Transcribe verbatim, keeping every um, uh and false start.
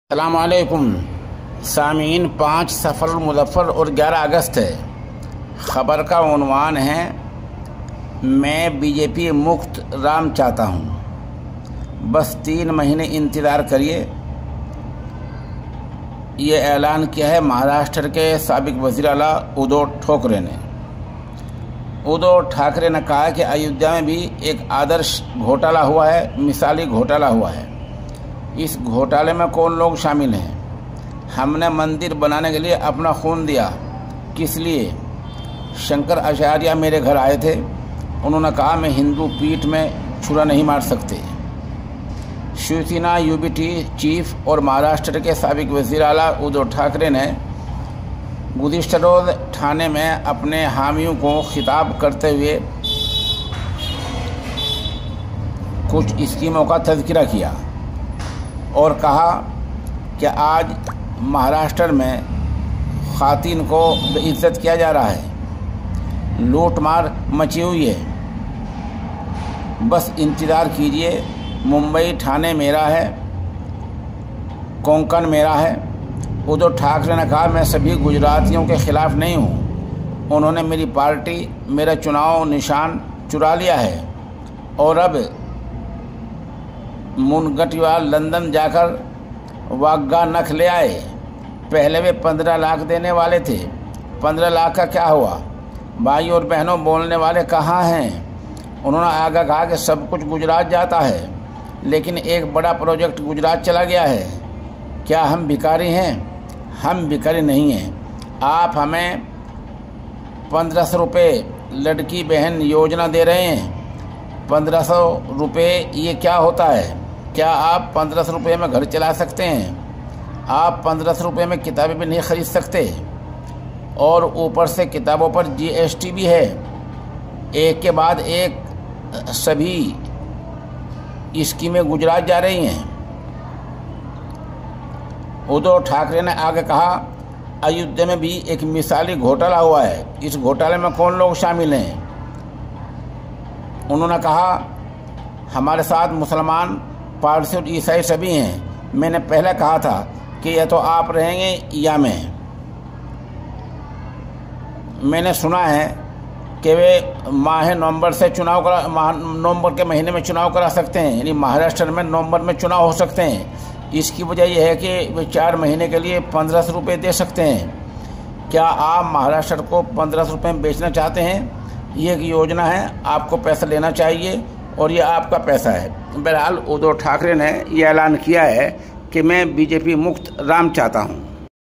अस्सलामुअलैकुम सामीन। पाँच सफ़र मुज़फ़्फ़र और ग्यारह अगस्त है। ख़बर का उन्वान है मैं बीजेपी मुक्त राम चाहता हूँ, बस तीन महीने इंतज़ार करिए। ये ऐलान किया है महाराष्ट्र के साबिक़ वज़ीर आला उद्धव ठाकरे ने। उद्धव ठाकरे ने कहा कि अयोध्या में भी एक आदर्श घोटाला हुआ है, मिसाली घोटाला हुआ है। इस घोटाले में कौन लोग शामिल हैं? हमने मंदिर बनाने के लिए अपना खून दिया। किस लिए? शंकर आचार्य मेरे घर आए थे, उन्होंने कहा मैं हिंदू पीठ में छुरा नहीं मार सकते। शिवसेना यूबीटी चीफ और महाराष्ट्र के साबिक़ वज़ीर आला उद्धव ठाकरे ने गुज़िश्ता रोज़ ठाणे में अपने हामियों को खिताब करते हुए कुछ स्कीमों का तज़किरा किया और कहा कि आज महाराष्ट्र में ख़वातीन को बेइज्जत किया जा रहा है, लूट मार मची हुई है। बस इंतज़ार कीजिए, मुंबई ठाणे मेरा है, कोंकण मेरा है। उद्धव ठाकरे ने कहा मैं सभी गुजरातियों के ख़िलाफ़ नहीं हूँ, उन्होंने मेरी पार्टी मेरा चुनाव निशान चुरा लिया है और अब मुनगटीवाल लंदन जाकर वाघा नख ले आए। पहले वे पंद्रह लाख देने वाले थे, पंद्रह लाख का क्या हुआ? भाई और बहनों, बोलने वाले कहाँ हैं? उन्होंने आगे कहा कि सब कुछ गुजरात जाता है, लेकिन एक बड़ा प्रोजेक्ट गुजरात चला गया है। क्या हम भिखारी हैं? हम भिखारी नहीं हैं। आप हमें पंद्रह सौ रुपये लड़की बहन योजना दे रहे हैं। पंद्रह सौ रुपये ये क्या होता है? क्या आप पंद्रह सौ रुपये में घर चला सकते हैं? आप पंद्रह सौ रुपये में किताबें भी नहीं ख़रीद सकते और ऊपर से किताबों पर जीएसटी भी है। एक के बाद एक सभी स्कीमें गुजरात जा रही हैं। उद्धव ठाकरे ने आगे कहा अयोध्या में भी एक मिसाली घोटाला हुआ है, इस घोटाले में कौन लोग शामिल हैं? उन्होंने कहा हमारे साथ मुसलमान, पारसी और ईसाई सभी हैं। मैंने पहले कहा था कि या तो आप रहेंगे या मैं। मैंने सुना है कि वे माह नवंबर से चुनाव करा नवंबर के महीने में चुनाव करा सकते हैं, यानी महाराष्ट्र में नवंबर में चुनाव हो सकते हैं। इसकी वजह यह है कि वे चार महीने के लिए पंद्रह सौ रुपये दे सकते हैं। क्या आप महाराष्ट्र को पंद्रह सौ रुपये में बेचना चाहते हैं? ये एक योजना है, आपको पैसा लेना चाहिए और ये आपका पैसा है। बहरहाल उद्धव ठाकरे ने ये ऐलान किया है कि मैं बीजेपी मुक्त राम चाहता हूँ।